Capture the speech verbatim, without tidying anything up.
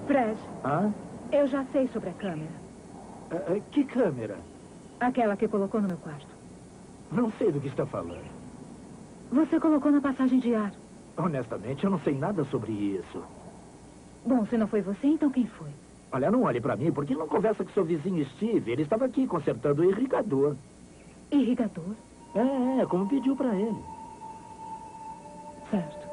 Fred, Hã? eu já sei sobre a câmera. Ah, ah, que câmera? Aquela que colocou no meu quarto. Não sei do que está falando. Você colocou na passagem de ar. Honestamente, eu não sei nada sobre isso. Bom, se não foi você, então quem foi? Olha, não olhe pra mim, porque não conversa com seu vizinho Steve. Ele estava aqui consertando o irrigador. Irrigador? É, é, como pediu pra ele. Certo.